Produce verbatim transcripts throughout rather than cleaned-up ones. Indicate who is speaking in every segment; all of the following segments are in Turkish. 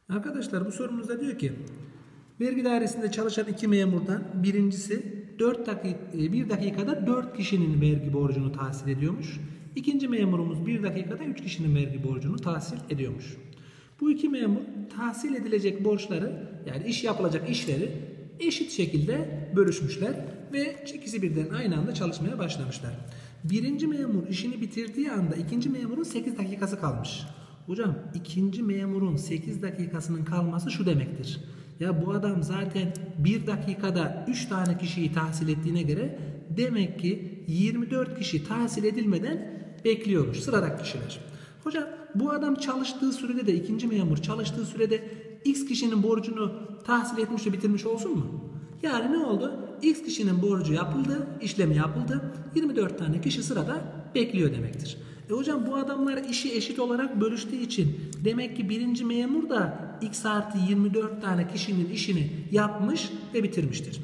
Speaker 1: Arkadaşlar bu sorumuzda diyor ki vergi dairesinde çalışan iki memurdan birincisi dört dakika, bir dakikada dört kişinin vergi borcunu tahsil ediyormuş. İkinci memurumuz bir dakikada üç kişinin vergi borcunu tahsil ediyormuş. Bu iki memur tahsil edilecek borçları, yani iş yapılacak işleri eşit şekilde bölüşmüşler ve ikisi birden aynı anda çalışmaya başlamışlar. Birinci memur işini bitirdiği anda ikinci memurun sekiz dakikası kalmış. Hocam ikinci memurun sekiz dakikasının kalması şu demektir. Ya bu adam zaten bir dakikada üç tane kişiyi tahsil ettiğine göre demek ki yirmi dört kişi tahsil edilmeden bekliyormuş sıradaki kişiler. Hocam bu adam çalıştığı sürede de ikinci memur çalıştığı sürede X kişinin borcunu tahsil etmiş ve bitirmiş olsun mu? Yani ne oldu? X kişinin borcu yapıldı, işlemi yapıldı. yirmi dört tane kişi sırada bekliyor demektir. E hocam bu adamlar işi eşit olarak bölüştüğü için demek ki birinci memur da X artı yirmi dört tane kişinin işini yapmış ve bitirmiştir.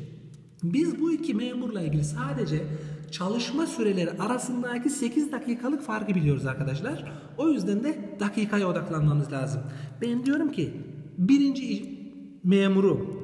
Speaker 1: Biz bu iki memurla ilgili sadece çalışma süreleri arasındaki sekiz dakikalık farkı biliyoruz arkadaşlar. O yüzden de dakikaya odaklanmamız lazım. Ben diyorum ki birinci memuru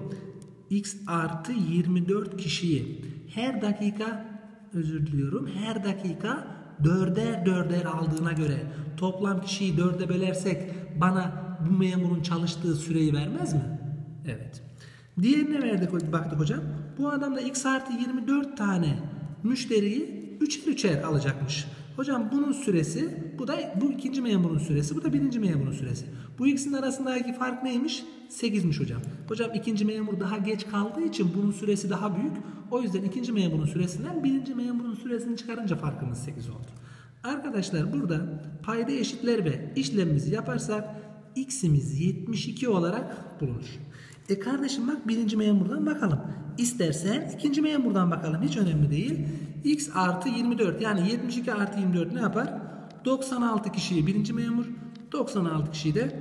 Speaker 1: X artı yirmi dört kişiyi her dakika, özür diliyorum, her dakika dörder dörder aldığına göre toplam kişiyi dörde bölersek bana bu memurun çalıştığı süreyi vermez mi? Evet. Diğerine verdik, baktık hocam. Bu adam da X artı yirmi dört tane müşteriyi üçer üçer alacakmış. Hocam bunun süresi, bu da bu ikinci memurun süresi, bu da birinci memurun süresi. Bu ikisinin arasındaki fark neymiş? sekizmiş hocam. Hocam ikinci memur daha geç kaldığı için bunun süresi daha büyük. O yüzden ikinci memurun süresinden birinci memurun süresini çıkarınca farkımız sekiz oldu. Arkadaşlar burada payda eşitler ve işlemimizi yaparsak x'imiz yetmiş iki olarak bulunur. E kardeşim bak birinci memurdan bakalım. İstersen ikinci memurdan bakalım. Hiç önemli değil. X artı yirmi dört yani yetmiş iki artı yirmi dört ne yapar? doksan altı kişiyi birinci memur, doksan altı kişiyi de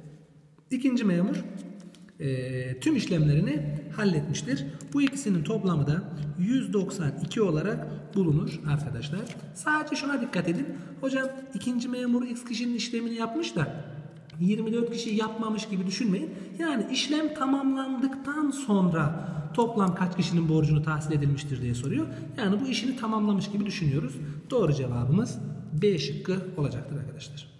Speaker 1: ikinci memur e, tüm işlemlerini halletmiştir. Bu ikisinin toplamı da yüz doksan iki olarak bulunur arkadaşlar. Sadece şuna dikkat edin. Hocam ikinci memur X kişinin işlemini yapmış da yirmi dört kişi yapmamış gibi düşünmeyin. Yani işlem tamamlandıktan sonra toplam kaç kişinin borcunu tahsil edilmiştir diye soruyor. Yani bu işini tamamlamış gibi düşünüyoruz. Doğru cevabımız B şıkkı olacaktır arkadaşlar.